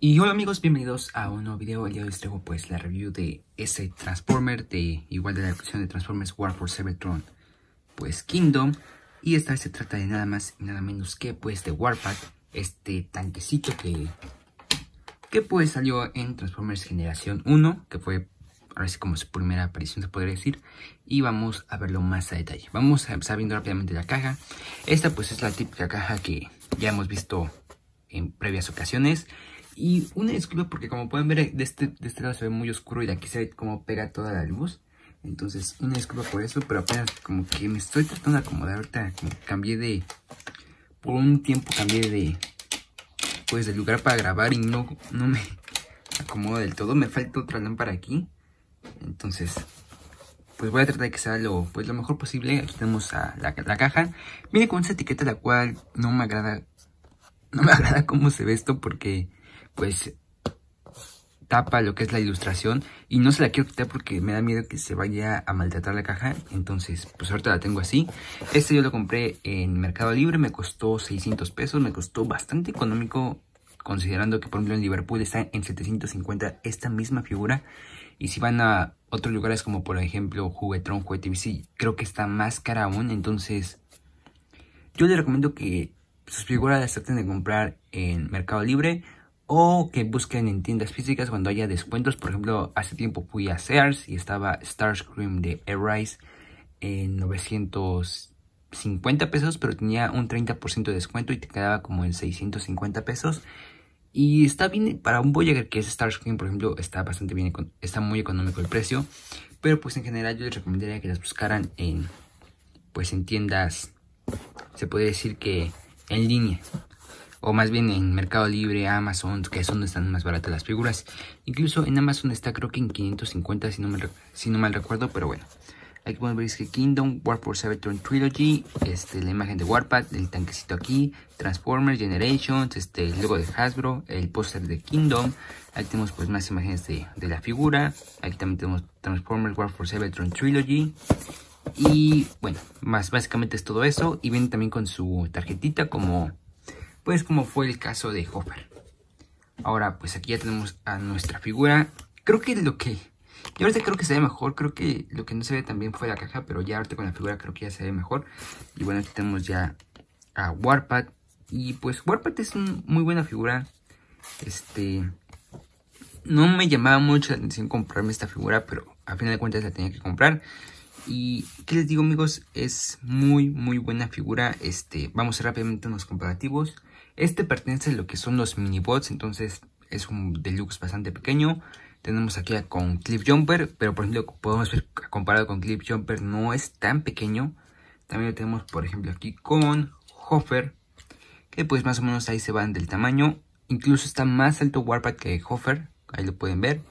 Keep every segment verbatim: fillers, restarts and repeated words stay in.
Y hola amigos, bienvenidos a un nuevo video. El día de hoy les traigo pues la review de ese Transformer, de igual de la colección de Transformers War for Cybertron, pues Kingdom. Y esta vez se trata de nada más y nada menos que pues de Warpath, este tanquecito que, que pues salió en Transformers Generación uno, que fue ahora sí como su primera aparición se podría decir. Y vamos a verlo más a detalle. Vamos a empezar viendo rápidamente la caja. Esta pues es la típica caja que ya hemos visto en previas ocasiones. Y una disculpa porque como pueden ver de este, de este lado se ve muy oscuro y de aquí se ve como pega toda la luz. Entonces una disculpa por eso, pero apenas como que me estoy tratando de acomodar ahorita. Como que cambié de... Por un tiempo cambié de... Pues de lugar para grabar y no, no me acomodo del todo. Me falta otra lámpara aquí. Entonces pues voy a tratar de que sea lo, pues, lo mejor posible. Aquí tenemos a la, la caja. Viene con esa etiqueta la cual no me agrada. No me agrada cómo se ve esto porque... pues tapa lo que es la ilustración y no se la quiero quitar porque me da miedo que se vaya a maltratar la caja. Entonces pues ahorita la tengo así. Este yo lo compré en Mercado Libre, me costó seiscientos pesos, me costó bastante económico considerando que por ejemplo en Liverpool está en setecientos cincuenta esta misma figura. Y si van a otros lugares como por ejemplo Juguetron, Juguetivici, creo que está más cara aún. Entonces yo les recomiendo que sus figuras las traten de comprar en Mercado Libre o que busquen en tiendas físicas cuando haya descuentos. Por ejemplo, hace tiempo fui a Sears y estaba Starscream de Airrise en novecientos cincuenta pesos, pero tenía un treinta por ciento de descuento y te quedaba como en seiscientos cincuenta pesos. Y está bien, para un Voyager que es Starscream, por ejemplo, está bastante bien, está muy económico el precio. Pero pues en general yo les recomendaría que las buscaran en, pues en tiendas, se podría decir que en línea. O más bien en Mercado Libre, Amazon, que es donde están más baratas las figuras. Incluso en Amazon está creo que en quinientos cincuenta si no, me, si no mal recuerdo, pero bueno. Aquí podemos ver que Kingdom, War for Cybertron Trilogy, este, la imagen de Warpath, el tanquecito aquí, Transformers, Generations, este, el logo de Hasbro, el póster de Kingdom. Aquí tenemos pues más imágenes de, de la figura. Aquí también tenemos Transformers, War for Cybertron Trilogy. Y bueno, más básicamente es todo eso. Y viene también con su tarjetita como... pues como fue el caso de Hopper. Ahora pues aquí ya tenemos a nuestra figura. Creo que lo que... yo ahorita creo que se ve mejor. Creo que lo que no se ve también fue la caja. Pero ya ahorita con la figura creo que ya se ve mejor. Y bueno, aquí tenemos ya a Warpath. Y pues Warpath es una muy buena figura. Este... no me llamaba mucho la atención comprarme esta figura, pero a final de cuentas la tenía que comprar. Y qué les digo amigos, es muy muy buena figura. Este, vamos a hacer rápidamente unos comparativos. Este pertenece a lo que son los minibots, entonces es un deluxe bastante pequeño. Tenemos aquí a, con Cliff Jumper, pero por ejemplo podemos ver comparado con Cliff Jumper no es tan pequeño. También lo tenemos por ejemplo aquí con Hopper, que pues más o menos ahí se van del tamaño. Incluso está más alto Warpath que Hopper, ahí lo pueden ver.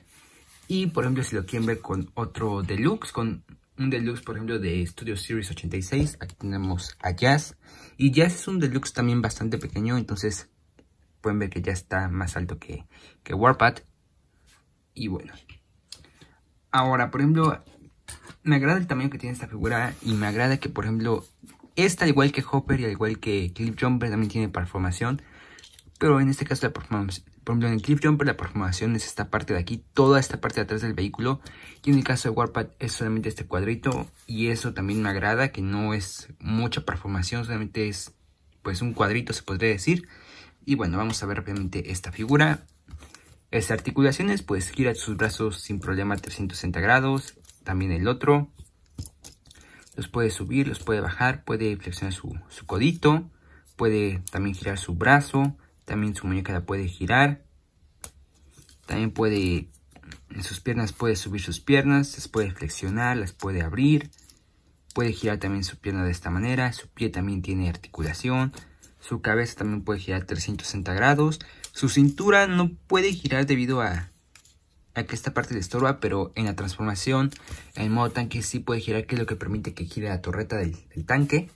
Y por ejemplo si lo quieren ver con otro deluxe, con un deluxe por ejemplo de Studio Series ochenta y seis, aquí tenemos a Jazz. Y Jazz es un deluxe también bastante pequeño, entonces pueden ver que ya está más alto que, que Warpath. Y bueno, ahora por ejemplo me agrada el tamaño que tiene esta figura. Y me agrada que por ejemplo esta, al igual que Hopper y al igual que Cliff Jumper, también tiene performación. Pero en este caso la performación, por ejemplo en el Cliff Jumper la performación es esta parte de aquí, toda esta parte de atrás del vehículo. Y en el caso de Warpath es solamente este cuadrito. Y eso también me agrada, que no es mucha performación, solamente es pues un cuadrito se podría decir. Y bueno, vamos a ver rápidamente esta figura. Estas articulaciones, pues gira sus brazos sin problema a trescientos sesenta grados. También el otro. Los puede subir, los puede bajar, puede flexionar su, su codito. Puede también girar su brazo. También su muñeca la puede girar. También puede, en sus piernas puede subir sus piernas. Las puede flexionar, las puede abrir. Puede girar también su pierna de esta manera. Su pie también tiene articulación. Su cabeza también puede girar trescientos sesenta grados. Su cintura no puede girar debido a, a que esta parte le estorba. Pero en la transformación, en modo tanque sí puede girar, que es lo que permite que gire la torreta del, del tanque.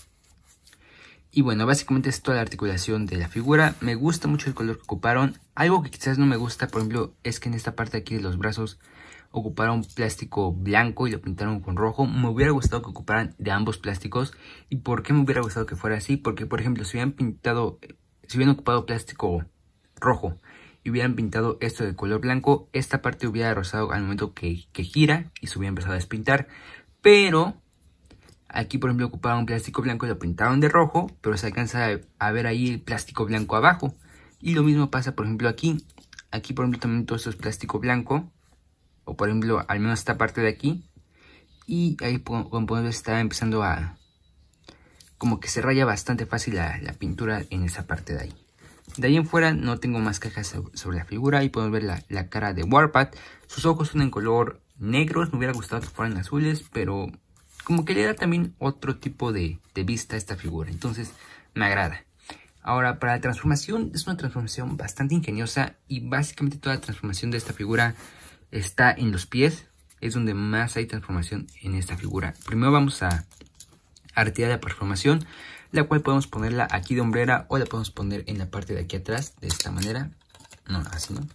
Y bueno, básicamente es toda la articulación de la figura. Me gusta mucho el color que ocuparon. Algo que quizás no me gusta, por ejemplo, es que en esta parte de aquí de los brazos ocuparon plástico blanco y lo pintaron con rojo. Me hubiera gustado que ocuparan de ambos plásticos. ¿Y por qué me hubiera gustado que fuera así? Porque, por ejemplo, si hubieran pintado, si hubieran ocupado plástico rojo y hubieran pintado esto de color blanco, esta parte hubiera rozado al momento que, que gira y se hubiera empezado a despintar. Pero aquí, por ejemplo, ocupaban un plástico blanco y lo pintaron de rojo, pero se alcanza a, a ver ahí el plástico blanco abajo. Y lo mismo pasa, por ejemplo, aquí. Aquí, por ejemplo, también todo esto es plástico blanco. O, por ejemplo, al menos esta parte de aquí. Y ahí, como podemos ver, está empezando a... como que se raya bastante fácil la, la pintura en esa parte de ahí. De ahí en fuera no tengo más quejas sobre la figura. Ahí podemos ver la, la cara de Warpath. Sus ojos son en color negros. Me hubiera gustado que fueran azules, pero como que le da también otro tipo de, de vista a esta figura. Entonces me agrada. Ahora, para la transformación, es una transformación bastante ingeniosa. Y básicamente toda la transformación de esta figura está en los pies. Es donde más hay transformación en esta figura. Primero vamos a, a retirar la transformación, la cual podemos ponerla aquí de hombrera o la podemos poner en la parte de aquí atrás, de esta manera. No, así no.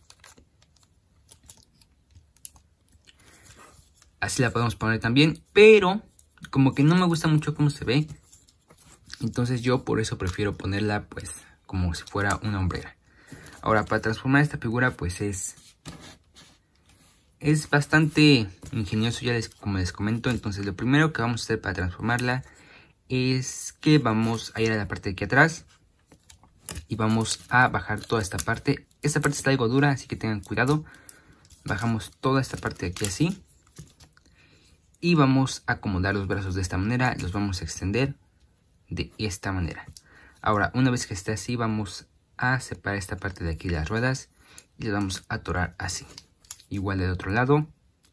Así la podemos poner también, pero como que no me gusta mucho cómo se ve. Entonces yo por eso prefiero ponerla pues como si fuera una hombrera. Ahora, para transformar esta figura pues es... Es bastante ingenioso, ya les, como les comento. Entonces lo primero que vamos a hacer para transformarla es que vamos a ir a la parte de aquí atrás. Y vamos a bajar toda esta parte. Esta parte está algo dura, así que tengan cuidado. Bajamos toda esta parte de aquí así. Y vamos a acomodar los brazos de esta manera. Los vamos a extender de esta manera. Ahora, una vez que esté así, vamos a separar esta parte de aquí de las ruedas. Y le vamos a atorar así. Igual del otro lado.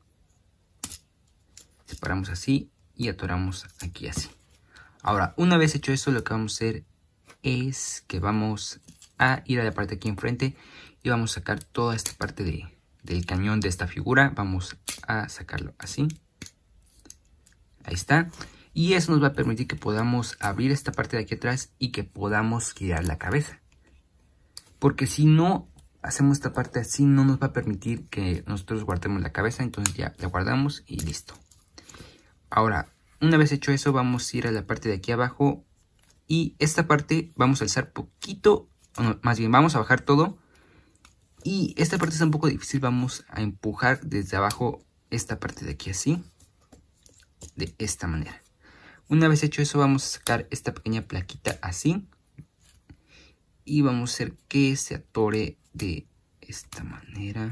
Separamos así y atoramos aquí así. Ahora, una vez hecho eso, lo que vamos a hacer es que vamos a ir a la parte aquí enfrente y vamos a sacar toda esta parte de, del cañón de esta figura. Vamos a sacarlo así. Ahí está. Y eso nos va a permitir que podamos abrir esta parte de aquí atrás y que podamos girar la cabeza. Porque si no hacemos esta parte así, no nos va a permitir que nosotros guardemos la cabeza. Entonces ya la guardamos y listo. Ahora, una vez hecho eso, vamos a ir a la parte de aquí abajo. Y esta parte vamos a alzar poquito, o no, más bien vamos a bajar todo. Y esta parte está un poco difícil. Vamos a empujar desde abajo esta parte de aquí así. De esta manera. Una vez hecho eso, vamos a sacar esta pequeña plaquita así. Y vamos a hacer que se atore de esta manera.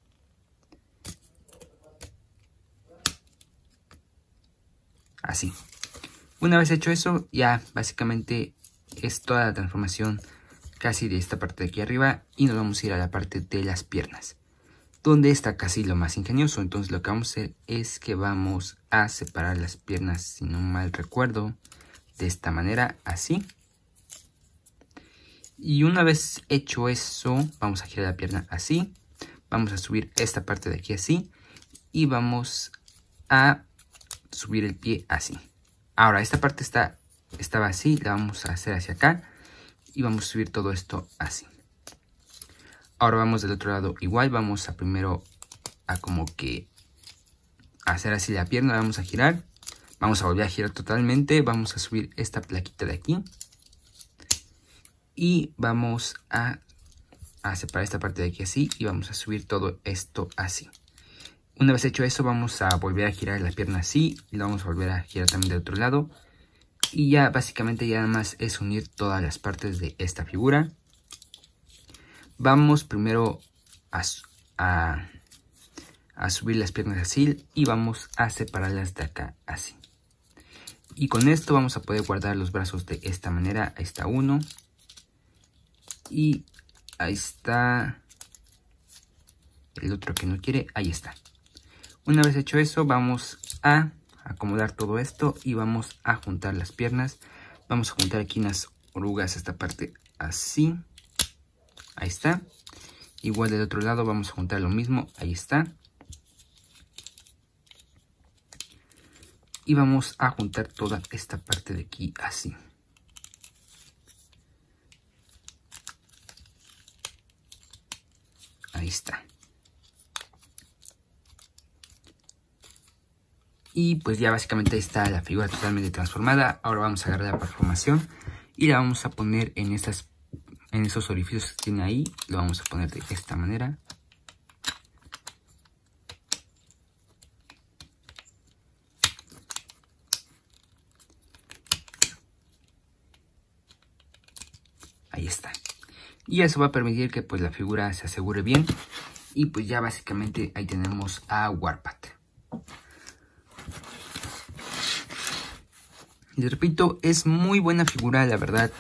Así. Una vez hecho eso, ya básicamente es toda la transformación casi de esta parte de aquí arriba. Y nos vamos a ir a la parte de las piernas, donde está casi lo más ingenioso. Entonces lo que vamos a hacer es que vamos a separar las piernas, si no mal recuerdo, de esta manera, así. Y una vez hecho eso, vamos a girar la pierna así. Vamos a subir esta parte de aquí así. Y vamos a subir el pie así. Ahora, esta parte está, estaba así, la vamos a hacer hacia acá. Y vamos a subir todo esto así. Ahora vamos del otro lado igual. Vamos a primero a como que hacer así la pierna. Vamos a girar. Vamos a volver a girar totalmente. Vamos a subir esta plaquita de aquí. Y vamos a, a separar esta parte de aquí así. Y vamos a subir todo esto así. Una vez hecho eso, vamos a volver a girar la pierna así. Y la vamos a volver a girar también del otro lado. Y ya básicamente ya nada más es unir todas las partes de esta figura. Vamos primero a, a, a subir las piernas así. Y vamos a separarlas de acá así. Y con esto vamos a poder guardar los brazos de esta manera. Ahí está uno. Y ahí está el otro que no quiere. Ahí está. Una vez hecho eso, vamos a acomodar todo esto. Y vamos a juntar las piernas. Vamos a juntar aquí unas orugas, esta parte así. Ahí está. Igual del otro lado vamos a juntar lo mismo. Ahí está. Y vamos a juntar toda esta parte de aquí así. Ahí está. Y pues ya básicamente está la figura totalmente transformada. Ahora vamos a agarrar la transformación y la vamos a poner en estas en esos orificios que tiene ahí. Lo vamos a poner de esta manera. Ahí está. Y eso va a permitir que pues la figura se asegure bien. Y pues ya básicamente ahí tenemos a Warpath. Les repito, es muy buena figura, la verdad.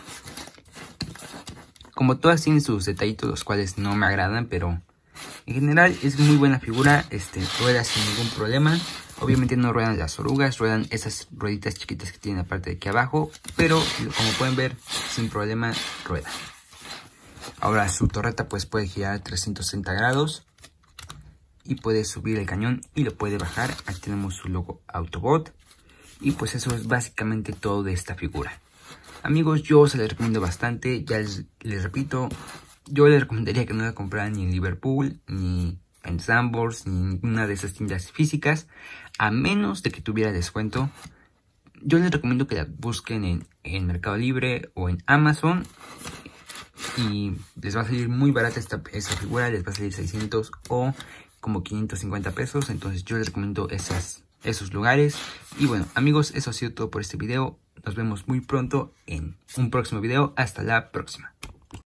Como todas tienen sus detallitos, los cuales no me agradan, pero en general es muy buena figura. Este, rueda sin ningún problema. Obviamente no ruedan las orugas, ruedan esas rueditas chiquitas que tienen la parte de aquí abajo. Pero como pueden ver, sin problema rueda. Ahora su torreta pues puede girar a trescientos sesenta grados. Y puede subir el cañón y lo puede bajar. Aquí tenemos su logo Autobot. Y pues eso es básicamente todo de esta figura. Amigos, yo se les recomiendo bastante. Ya les, les repito, yo les recomendaría que no la compraran ni en Liverpool, ni en Sanborns, ni en ninguna de esas tiendas físicas. A menos de que tuviera descuento. Yo les recomiendo que la busquen en, en Mercado Libre o en Amazon. Y les va a salir muy barata esta, esta figura. Les va a salir seiscientos o como quinientos cincuenta pesos. Entonces yo les recomiendo esas, esos lugares. Y bueno, amigos, eso ha sido todo por este video. Nos vemos muy pronto en un próximo video. Hasta la próxima.